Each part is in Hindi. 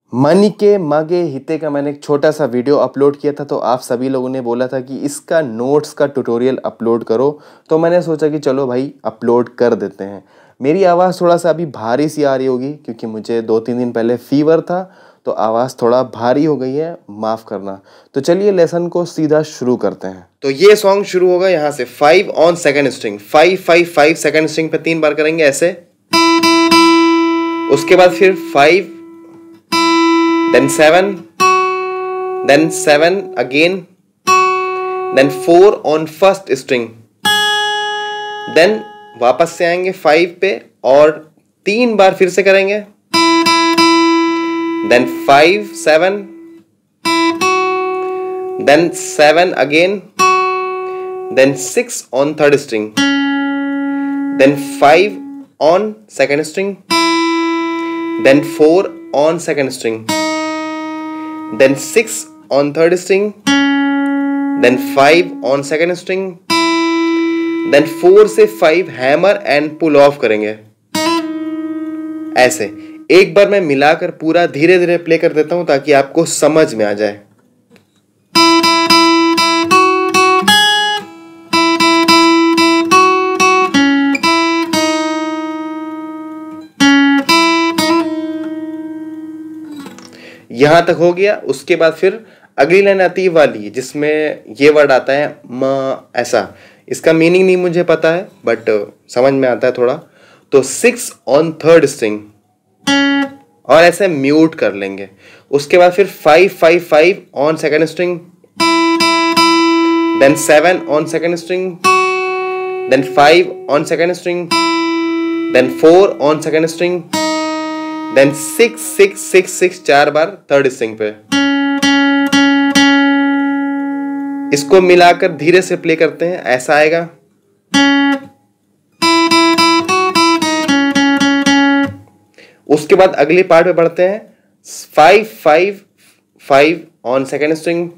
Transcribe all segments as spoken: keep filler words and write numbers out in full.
मनी के मागे हिते का मैंने एक छोटा सा वीडियो अपलोड किया था, तो आप सभी लोगों ने बोला था कि इसका नोट्स का ट्यूटोरियल अपलोड करो। तो मैंने सोचा कि चलो भाई अपलोड कर देते हैं। मेरी आवाज़ थोड़ा सा अभी भारी सी आ रही होगी क्योंकि मुझे दो तीन दिन पहले फीवर था, तो आवाज़ थोड़ा भारी हो गई है, माफ़ करना। तो चलिए लेसन को सीधा शुरू करते हैं। तो ये सॉन्ग शुरू होगा यहाँ से, five on second string, five five five second string पे तीन बार करेंगे ऐसे। उसके बाद फिर five, then seven, then seven again, then four on first string, then वापस से आएंगे फाइव पे और तीन बार फिर से करेंगे, then five seven, then seven again, then six on third string, then five on second string, then four on second string, then six on third string, then five on second string, then four से five hammer and pull off करेंगे ऐसे। एक बार मैं मिलाकर पूरा धीरे धीरे प्ले कर देता हूं ताकि आपको समझ में आ जाए। यहां तक हो गया। उसके बाद फिर अगली लाइन आती है वाली जिसमें ये वर्ड आता है म, ऐसा। इसका मीनिंग नहीं मुझे पता है बट समझ में आता है थोड़ा। तो सिक्स ऑन थर्ड स्ट्रिंग और ऐसे म्यूट कर लेंगे। उसके बाद फिर five five five on second string, then seven on second string, then five on second string, then four on second string, then six six six six चार बार थर्ड स्ट्रिंग पे। इसको मिलाकर धीरे से प्ले करते हैं, ऐसा आएगा। उसके बाद अगले पार्ट पे बढ़ते हैं। Five five five on second string,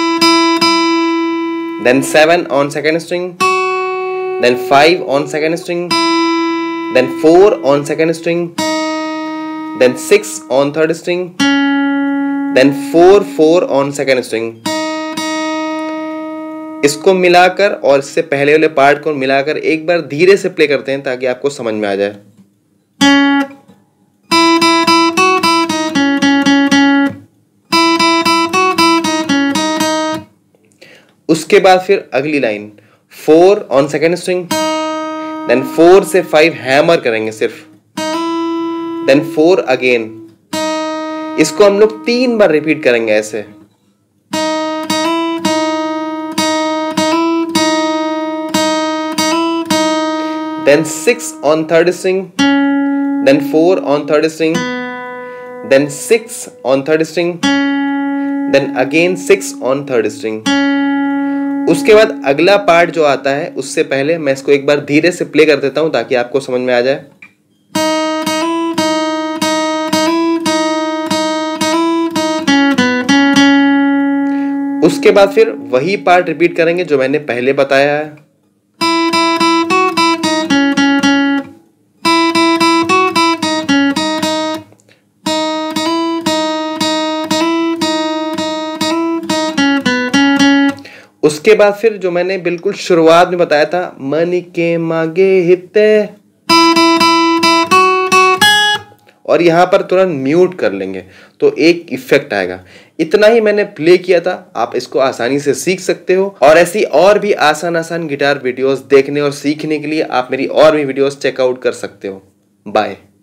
then seven on second string, then five on second string, then four on second string, then six on third string, then four four on second string। इसको मिलाकर और इससे पहले वाले पार्ट को मिलाकर एक बार धीरे से प्ले करते हैं ताकि आपको समझ में आ जाए। उसके बाद फिर अगली line four on second string, then four से फाइव हैमर करेंगे सिर्फ, देन फोर अगेन। इसको हम लोग तीन बार रिपीट करेंगे ऐसे। Then six on third string, then four on third string, then six on third string, then again six on third string. उसके बाद अगला पार्ट जो आता है उससे पहले मैं इसको एक बार धीरे से प्ले कर देता हूं ताकि आपको समझ में आ जाए। उसके बाद फिर वही पार्ट रिपीट करेंगे जो मैंने पहले बताया है। उसके बाद फिर जो मैंने बिल्कुल शुरुआत में बताया था, मनी के मागे हिते, और यहां पर तुरंत म्यूट कर लेंगे तो एक इफेक्ट आएगा। इतना ही मैंने प्ले किया था, आप इसको आसानी से सीख सकते हो। और ऐसी और भी आसान आसान गिटार वीडियोस देखने और सीखने के लिए आप मेरी और भी वीडियोस चेकआउट कर सकते हो। बाय।